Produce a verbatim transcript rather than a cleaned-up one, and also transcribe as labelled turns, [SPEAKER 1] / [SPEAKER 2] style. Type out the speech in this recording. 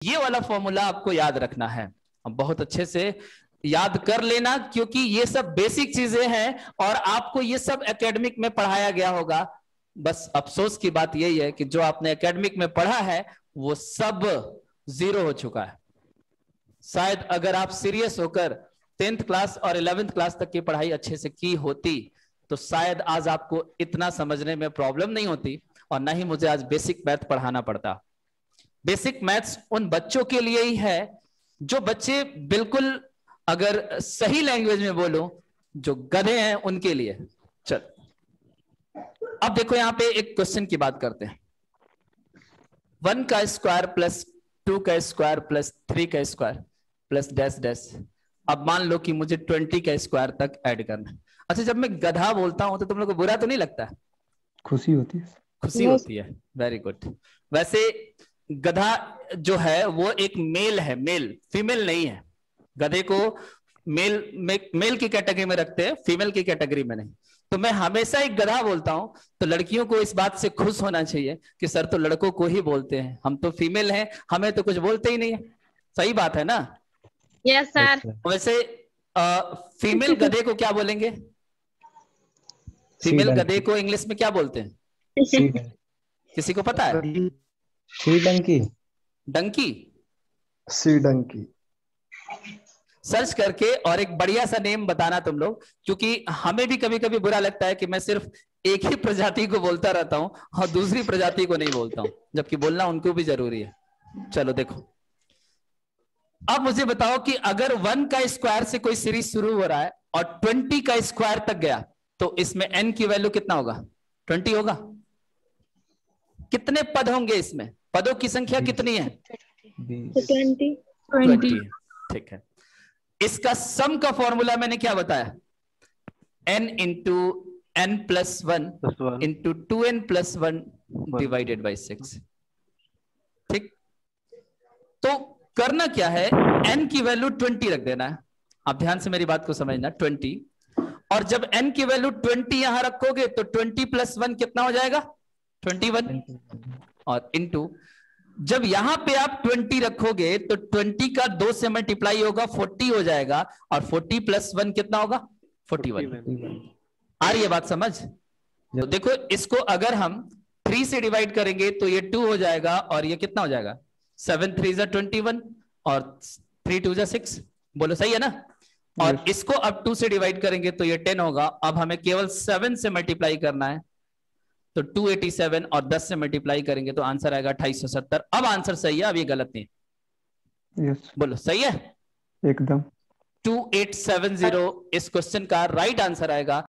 [SPEAKER 1] ये वाला फॉर्मूला आपको याद रखना है, बहुत अच्छे से याद कर लेना, क्योंकि ये सब बेसिक चीजें हैं और आपको ये सब एकेडमिक में पढ़ाया गया होगा। बस अफसोस की बात यही है कि जो आपने एकेडमिक में पढ़ा है वो सब जीरो हो चुका है। शायद अगर आप सीरियस होकर टेंथ क्लास और इलेवेंथ क्लास तक की पढ़ाई अच्छे से की होती तो शायद आज आपको इतना समझने में प्रॉब्लम नहीं होती और ना ही मुझे आज बेसिक मैथ पढ़ाना पड़ता। बेसिक मैथ्स उन बच्चों के लिए ही है जो बच्चे बिल्कुल, अगर सही लैंग्वेज में बोलो, जो गधे हैं उनके लिए। चल अब देखो यहां पे एक क्वेश्चन की बात करते हैं। वन का स्क्वायर प्लस टू का स्क्वायर प्लस थ्री का स्क्वायर प्लस डैश डैश। अब मान लो कि मुझे ट्वेंटी का स्क्वायर तक ऐड करना है। अच्छा, जब मैं गधा बोलता हूं तो तुम लोग को बुरा तो नहीं लगता?
[SPEAKER 2] खुशी होती है।
[SPEAKER 1] खुशी होती है, वेरी गुड। वैसे गधा जो है वो एक मेल है, मेल, फीमेल नहीं है। गधे को मेल में, मेल की कैटेगरी में रखते हैं, फीमेल की कैटेगरी में नहीं। तो मैं हमेशा एक गधा बोलता हूं तो लड़कियों को इस बात से खुश होना चाहिए कि सर तो लड़कों को ही बोलते हैं, हम तो फीमेल हैं, हमें तो कुछ बोलते ही नहीं है। सही बात है ना?
[SPEAKER 3] Yes sir.
[SPEAKER 1] वैसे आ, फीमेल गधे को क्या बोलेंगे? फीमेल गधे को इंग्लिश में क्या बोलते हैं? किसी को पता है?
[SPEAKER 2] Sea donkey.
[SPEAKER 1] Donkey?
[SPEAKER 2] Sea donkey.
[SPEAKER 1] Search करके और एक बढ़िया सा नेम बताना तुम लोग, क्योंकि हमें भी कभी कभी बुरा लगता है कि मैं सिर्फ एक ही प्रजाति को बोलता रहता हूं और दूसरी प्रजाति को नहीं बोलता हूं, जबकि बोलना उनको भी जरूरी है। चलो देखो, अब मुझे बताओ कि अगर वन का स्क्वायर से कोई सीरीज शुरू हो रहा है और ट्वेंटी का स्क्वायर तक गया तो इसमें एन की वैल्यू कितना होगा? ट्वेंटी होगा। कितने पद होंगे इसमें? पदों की संख्या कितनी है?
[SPEAKER 3] ट्वेंटी।
[SPEAKER 1] ट्वेंटी। ठीक है। इसका सम का फॉर्मूला मैंने क्या बताया? n into N plus one into two N plus one divided by six. ठीक, तो करना क्या है, n की वैल्यू ट्वेंटी रख देना है। आप ध्यान से मेरी बात को समझना, ट्वेंटी। और जब n की वैल्यू ट्वेंटी यहां रखोगे तो ट्वेंटी प्लस वन कितना हो जाएगा? Twenty one. और इनटू जब यहां पे आप ट्वेंटी रखोगे तो ट्वेंटी का दो से मल्टीप्लाई होगा, फोर्टी हो जाएगा। और फोर्टी प्लस वन कितना होगा? Forty one. आ रही है बात समझ? तो देखो, इसको अगर हम थ्री से डिवाइड करेंगे तो ये टू हो जाएगा और ये कितना हो जाएगा? सेवन थ्री जा ट्वेंटी वन और थ्री टू जा सिक्स। बोलो सही है ना? और इसको अब टू से डिवाइड करेंगे तो ये टेन होगा। अब हमें केवल सेवन से मल्टीप्लाई करना है तो टू एटी सेवन और दस से मल्टीप्लाई करेंगे तो आंसर आएगा अट्ठाईस सौ सत्तर। अब आंसर सही है, अब ये गलत नहीं है। yes. बोलो सही है?
[SPEAKER 2] एकदम।
[SPEAKER 1] टू एट सेवन जीरो इस क्वेश्चन का राइट आंसर आएगा।